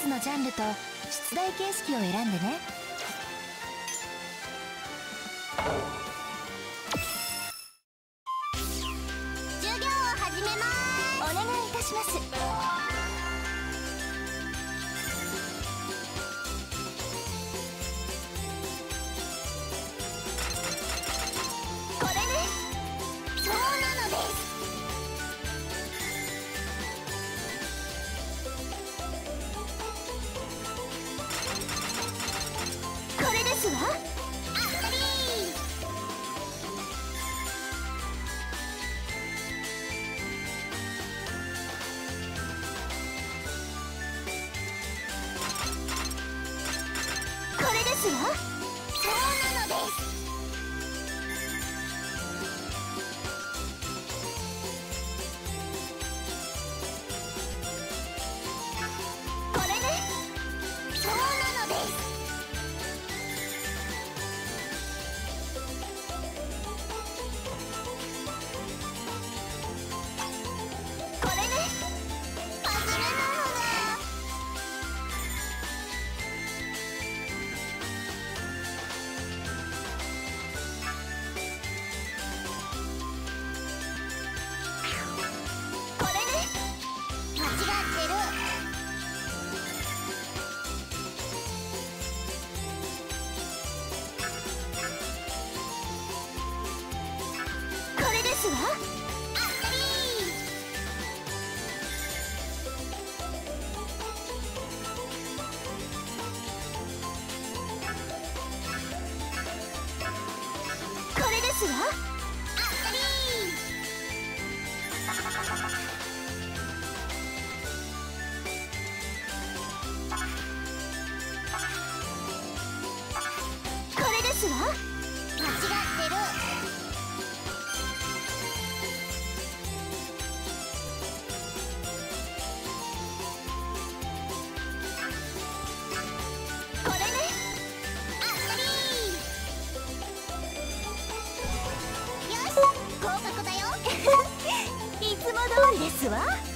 つのジャンルと出題形式を選んでね。 授業を始めます。 お願いいたします。 これね。そうなのです。これですわ。あったりこれですわ。そうなのです。これね。そうなのです。これね。パズルなのだ。これね。間違ってる。これですわ。あったりこれですわ。あったりこれですわ。間違ってる。これね。あったりよし、合格だよ。 いつも通りですわ。